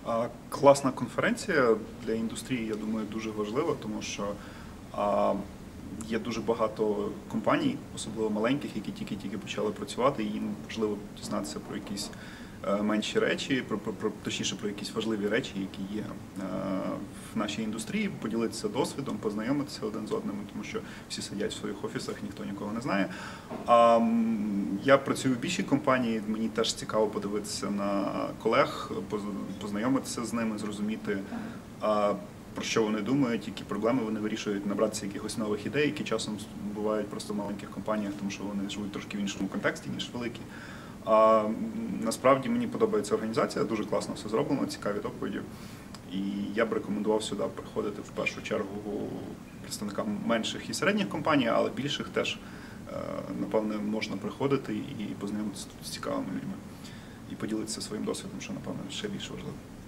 Класна конференція для індустрії, я думаю, дуже важлива, тому що є дуже багато компаній, особливо маленьких, які тільки-тільки почали працювати, і їм важливо дізнатися про якісь менші речі, точніше про якісь важливі речі, які є в нашій індустрії, поділитися досвідом, познайомитися один з одним, тому що всі сидять в своїх офісах, ніхто нікого не знає. Я працюю в більшій компанії, мені теж цікаво подивитися на колег, познайомитися з ними, зрозуміти, про що вони думають, які проблеми вони вирішують, набратися якихось нових ідей, які часом бувають просто в маленьких компаніях, тому що вони живуть трошки в іншому контексті, ніж великі. Насправді мені подобається організація, дуже класно все зроблено, цікаві доповіді. І я б рекомендував сюди приходити в першу чергу представникам менших і середніх компаній, але більших теж, напевне, можна приходити і познайомитися тут з цікавими людьми. І поділитися своїм досвідом, що, напевно, ще більш важливо.